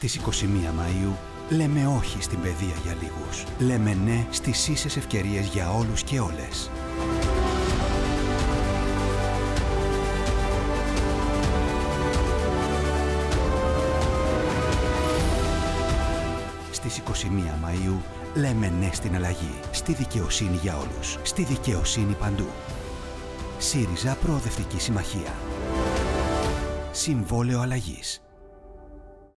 Στις 21 Μαΐου λέμε όχι στην παιδεία για λίγους. Λέμε ναι στις ίσες ευκαιρίες για όλους και όλες. Στις 21 Μαΐου λέμε ναι στην αλλαγή, στη δικαιοσύνη για όλους, στη δικαιοσύνη παντού. ΣΥΡΙΖΑ Προοδευτική Συμμαχία. Συμβόλαιο αλλαγής.